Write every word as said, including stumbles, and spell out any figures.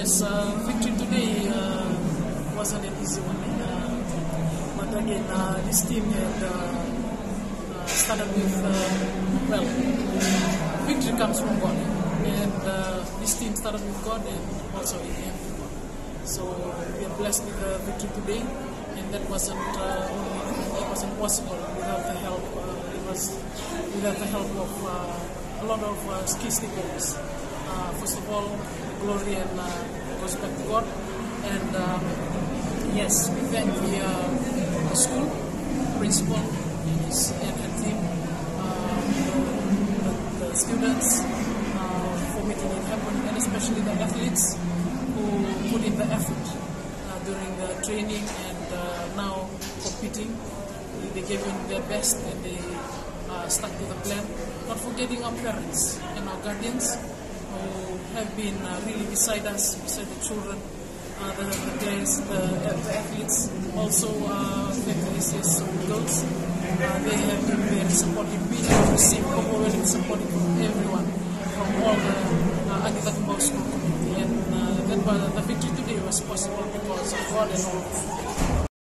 Yes, uh, victory today uh, wasn't an easy one. Uh, but again, uh, this team had uh, uh, started with, uh, well, victory comes from God. And uh, this team started with God and also in Him. So we are blessed with the victory today, and that wasn't uh, it wasn't possible without the help. Uh, it was without the help of uh, a lot of uh, key stakeholders. Uh, first of all, glory and uh, goes back to God, and um, yes, we thank the, uh, the school principal and his and her team, uh, the, the students uh, for making it happen, and especially the athletes who put in the effort uh, during the training and uh, now competing. They gave in their best and they uh, stuck to the plan. Not forgetting our parents and our guardians who have been uh, really beside us, beside the children, uh, the, the players, the, the athletes, also uh, the A C S girls. Uh, they have been very supportive. We have received overwhelming support from everyone, from all the uh, Anita Kumbau school community, and uh, that, uh, the victory today was possible because of God and all.